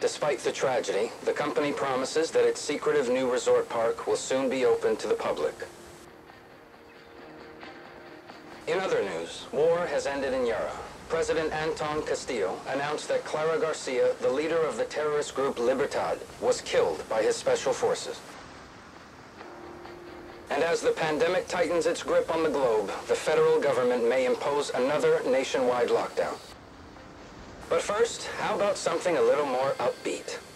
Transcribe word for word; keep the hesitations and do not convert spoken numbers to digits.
Despite the tragedy, the company promises that its secretive new resort park will soon be open to the public. In other news, war has ended in Yara. President Anton Castillo announced that Clara Garcia, the leader of the terrorist group Libertad, was killed by his special forces. And as the pandemic tightens its grip on the globe, the federal government may impose another nationwide lockdown. But first, how about something a little more upbeat?